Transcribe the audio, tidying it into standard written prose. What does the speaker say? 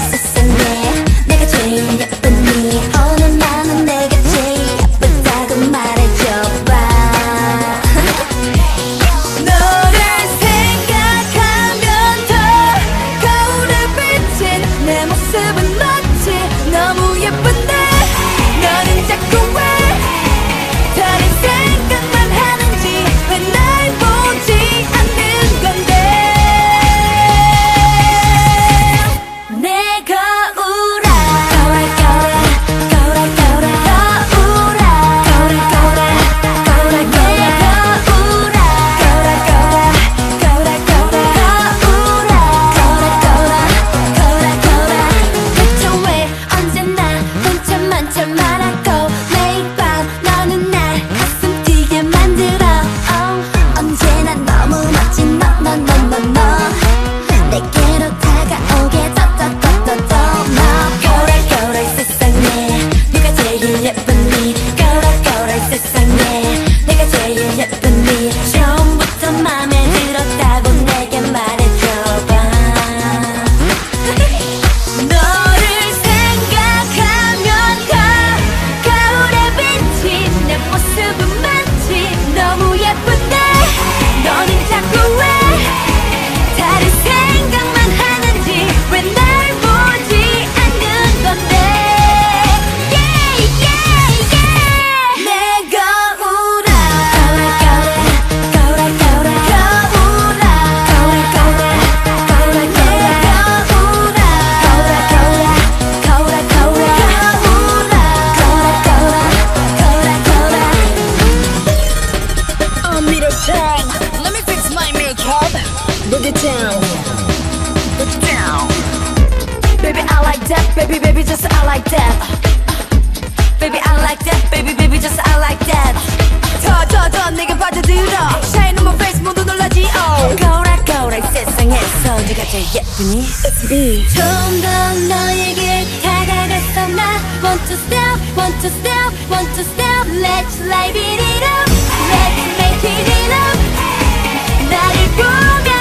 세상에 내가 제일 예쁘니 어느 나는 내가 제일 예쁘다고 말해줘봐. 너를 생각하면 더 거울에 비친 내 모습은 마치 너무 예쁜데 너는 자꾸 왜 다른 생각만 하는지 왜 날 보지 않는 건데. 내 거울아 거울아 거울아 거울아 거울아 거울아 거울아 거울아 내 거울아 거울아 거울아 거울아 거울아 거울아 거울아 대체 왜 언제나 혼자만 잘 말하고 매일 밤 너는 날 가슴 뛰게 만들어. 언제나 너무 멋진 너 내게로 다가오게 더더더더더 너 거울아 거울아 이 세상에 누가 제일 예쁘니 거울아 거울아 이 세상에 내가 제일 예쁘니 처음부터 맘에 들었다고 내게 말해줘봐. 너를 생각하면 더 거울에 비친 내 모습은 마치 너무 예쁜데 너는 자꾸 왜 다른 생각만 하는지 왜 날 보지 않는 건데. 내 거울아 거울아 거울아 거울아 거울아 거울아 거울아 거울아 내 거울아 거울아 거울아 거울아 거울아 거울아. I'm Meter Tang. Let me fix my makeup. Boogie down. Boogie down. Baby I like that, baby just I like that. Baby I like that, baby just I like that. 더 내게 빠져들어. Shine on my face 모두 놀라지. 거울아 거울아 이 세상에서 네가 제일 예쁘니. It's me. 좀 더 너에게 다가가서 나 want to step, want to step, want to step. Let's light it up, let's make it up. 나를 보며